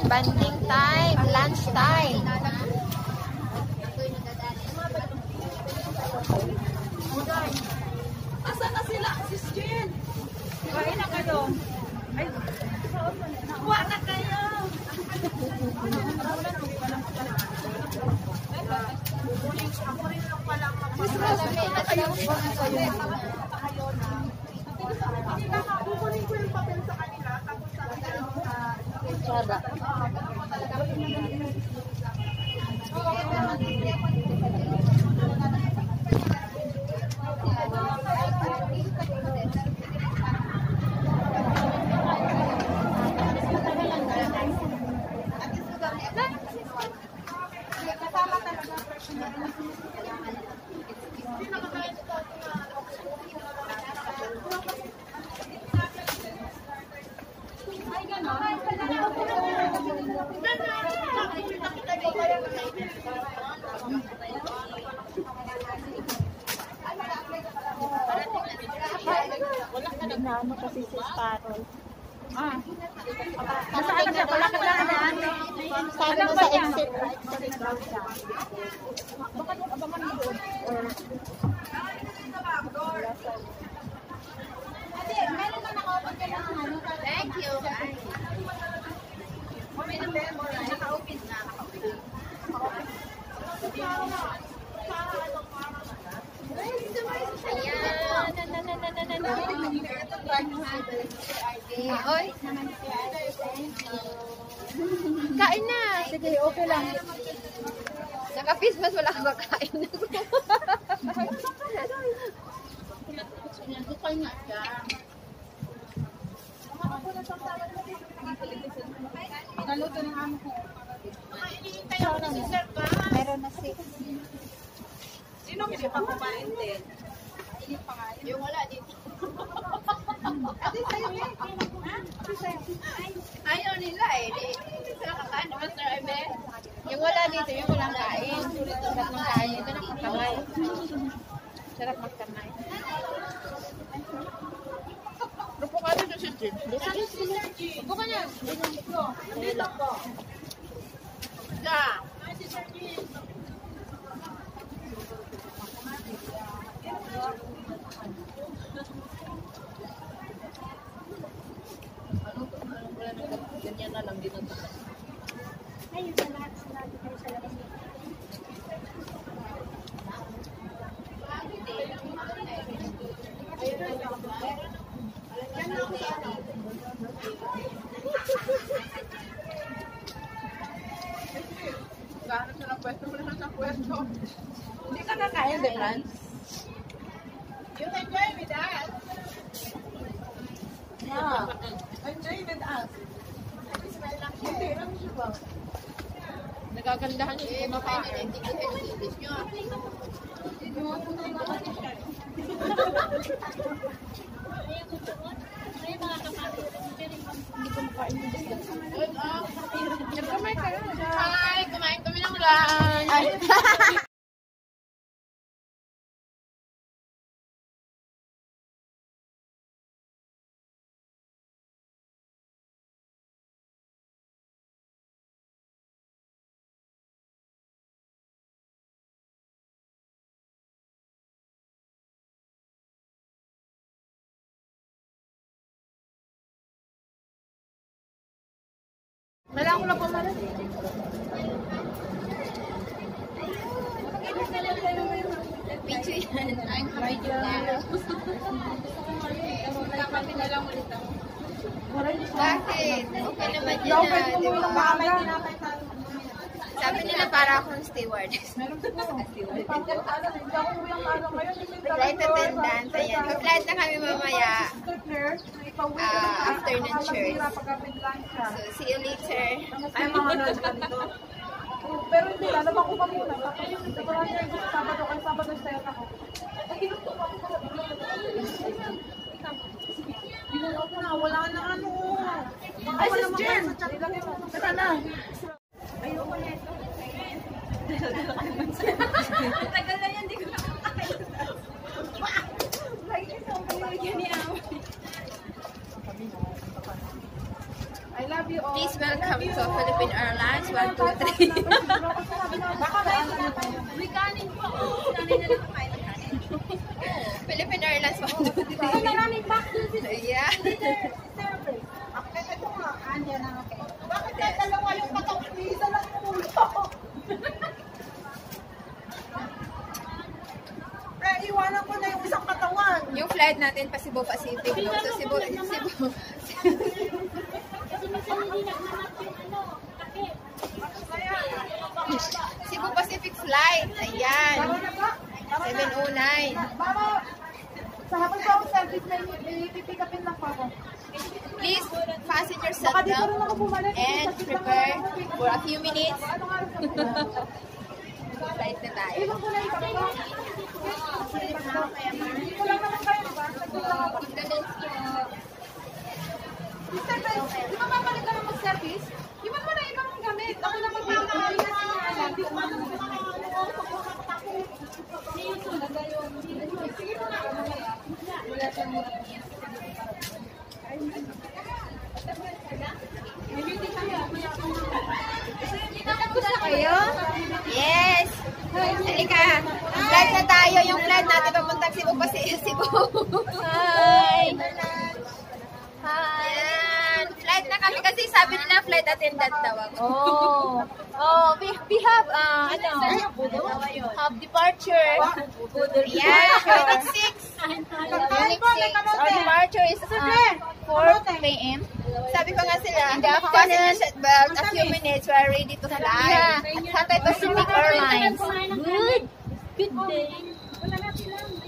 Banding time, lunch time. Asa na sila? Sis Jen! Kain na kayo. Ay, nakuha na kayo. Ako rin lang pala kukunin ko yung papel sa kanila tapos sa Ano kasi si Sparrow. Nasaan siya? Palakad lang na. Sabi mo sa exit right, sa daw siya. Baka doon, abangan mo doon. Meron na naka-open ka lang ano. Thank you. Naka-open na. Oy. Kain na. Sige, okay lang. Naka-face mask, wala kang kakain na. Naluto ng amo ko. Meron na si. Sino hindi pa kumain din? Yung wala dito. Ayaw nila eh. Di sila kakain. Master Ebe. Yung wala dito, yung walang kain. Sarap ng kain. Ito nakakamay. Sarap magkamay. Rupo ka dito si Jim. Rupo ka niya. Dito ko. Ja. Ganyan na lang dito. Ayun sa lahat sila dito sa labas. Gaano siya ng pwesto? Wala siya sa pwesto. Hindi ka nakain, de France? You enjoy with us. Yeah. Enjoy with us. Hindi lang siya ba? Nagagandahan niyo yung kumakain. Hindi ko yung English nyo. Hi! Kumain kami ng lunch! Kailangan ko lang pumalas. Picho yan. Ay, kamay na. Kakapi na lang ulit ako. Bakit? Okay naman yun na. Diba? Sabi nila para akong stewardess. Flight attendant. Ayan. Mag-flight na kami mamaya. Afternoon church. So, see you later. Ay, mga nandito. Pero hindi, lalabak ko pa muna. Sabado kay Sabado style ako. Wala na ano. Ay, sis Jen! Tara na. Ayoko na ito. Tagal na yan, di ko nakakain. Lagi sa I love you all. Please welcome Welcome to Philippine Airlines 123. Philippine Airlines 123. Yeah. Ito nga. Bakit na dalawa yung katawan? Isa lang yung ulo. Iwanan ko na yung isang katawan. Yung flight natin pa Cebu Pacific. No? So Kasi minsan hindi naghanap yung takip. Cebu Pacific flight. Ayan. Tama na ba? 709. Mama, sa habang pa ako service, may pipick upin lang pa ako. Please fasten your Baka dito seatbelt rin ako bumalik. and prepare for a few minutes. Ano nga rin ako? Flight na tayo. Iwan ko na yung kapag. Dito lang naman kayo, diba? Dito lang ako. Mr. Ben, di ba mabalik ka na mag-service? Iwan mo na ibang gamit. Ako na magmamahal na sinyalan. Di ba naman sige mo na. Wala siyang Tapos na kayo? Yes! Halika! Flight na tayo. Yung flight natin papuntang Cebu pa Cebu. Hi! Hi! Yan! Flight na kami kasi sabi nila flight attendant daw ako. Oh, we have, have departure. Yeah, unit 6. Unit 6. Our departure is 4 p.m. Sabi ko nga sila, in the afternoon, but a few minutes, we are ready to fly. Yeah, Cathay Pacific Airlines. Good. Good day. Wala na silang